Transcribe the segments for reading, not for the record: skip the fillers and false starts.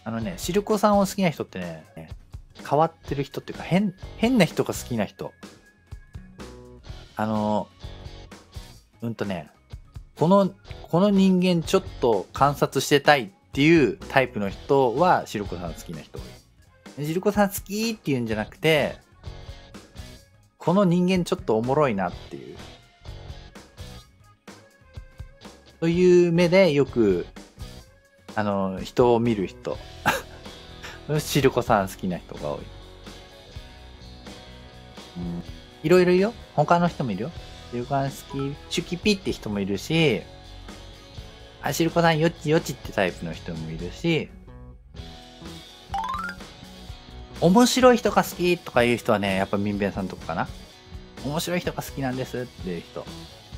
シルコさんを好きな人ってね、変わってる人っていうか、変な人が好きな人。この人間ちょっと観察してたいっていうタイプの人は、シルコさん好きな人多い。シルコさん好きっていうんじゃなくて、この人間ちょっとおもろいなっていう。という目でよく、人を見る人。シルコさん好きな人が多い。いろいろいるよ。他の人もいるよ。シルコさん好き、シュキピって人もいるし、シルコさんよちよちってタイプの人もいるし、面白い人が好きとかいう人はね、やっぱ民弁さんとかかな。面白い人が好きなんですっていう人。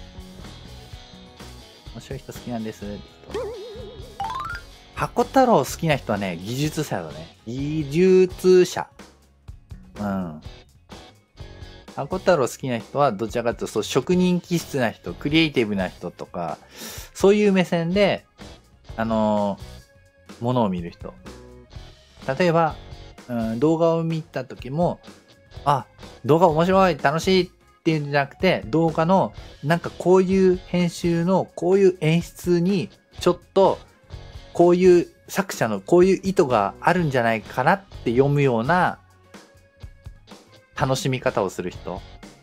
面白い人好きなんですって人。箱太郎好きな人はね、技術者だね。技術者。うん。箱太郎好きな人はどちらかというと、そう、職人気質な人、クリエイティブな人とか、そういう目線で、ものを見る人。例えば、動画を見た時も、動画面白い、楽しいっていうんじゃなくて、動画の、なんかこういう編集の、こういう演出に、ちょっと、こういう作者のこういう意図があるんじゃないかなって読むような楽しみ方をする人。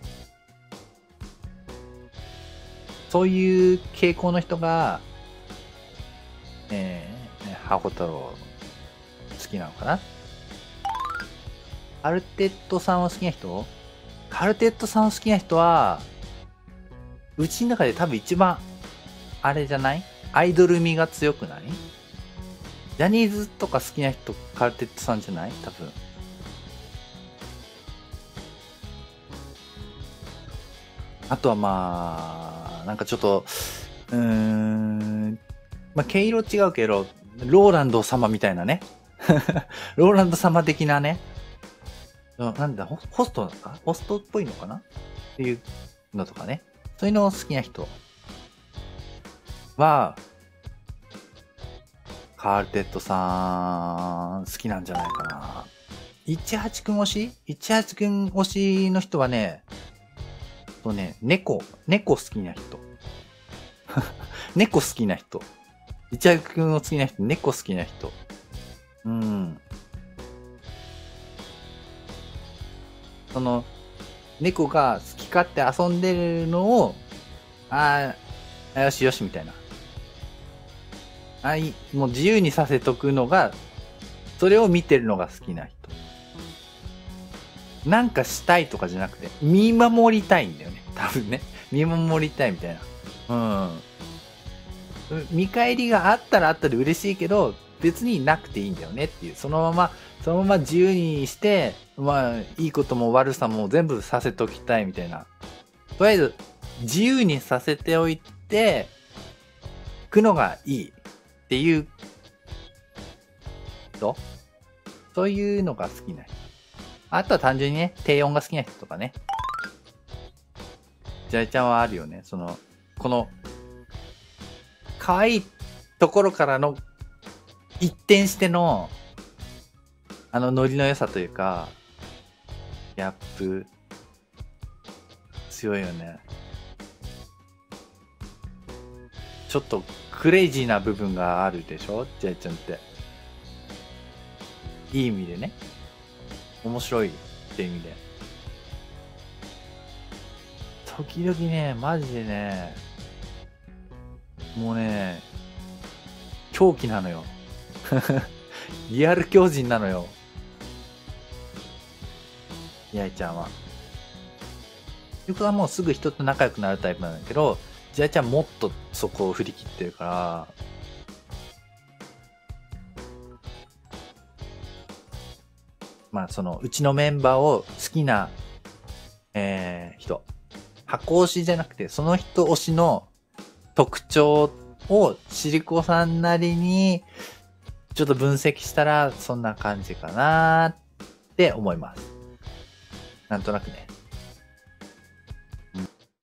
そういう傾向の人が、箱太郎好きなのかな。カルテットさんを好きな人？カルテットさんを好きな人は、うちの中で多分一番、あれじゃない？アイドル味が強くない？ジャニーズとか好きな人、カルテットさんじゃない？多分。あとはなんかちょっと、毛色違うけど、ローランド様みたいなね。ローランド様的なね。なんだ、ホストですか？ホストっぽいのかなっていうのとかね。そういうのを好きな人は、カールテッドさん好きなんじゃないかな。18君推し？ 18 君推しの人はね、猫好きな人。猫好きな人。18君を好きな人、猫好きな人。猫が好き勝手遊んでるのを、よしよしみたいな。もう自由にさせとくのが、それを見てるのが好きな人。なんかしたいとかじゃなくて、見守りたいんだよね。多分ね。見守りたいみたいな。見返りがあったらあったで嬉しいけど、別になくていいんだよねっていう。そのまま自由にして、いいことも悪さも全部させときたいみたいな。とりあえず、自由にさせておいて、くのがいいっていう人。そういうのが好きな人。あとは単純にね、低音が好きな人とかね。ジャイちゃんはあるよね。この、可愛いところからの一転しての、ノリの良さというか、ギャップ、強いよね。ちょっとクレイジーな部分があるでしょ？ジャイちゃんって。いい意味でね。面白いって意味で。時々ね、マジでね、もうね、狂気なのよ。リアル狂人なのよ。やいちゃんは。僕はもうすぐ人と仲良くなるタイプなんだけど、ジャイちゃんもっとそこを振り切ってるから、うちのメンバーを好きな、人。箱推しじゃなくて、その人推しの特徴をシリコさんなりにちょっと分析したらそんな感じかなって思います。なんとなくね。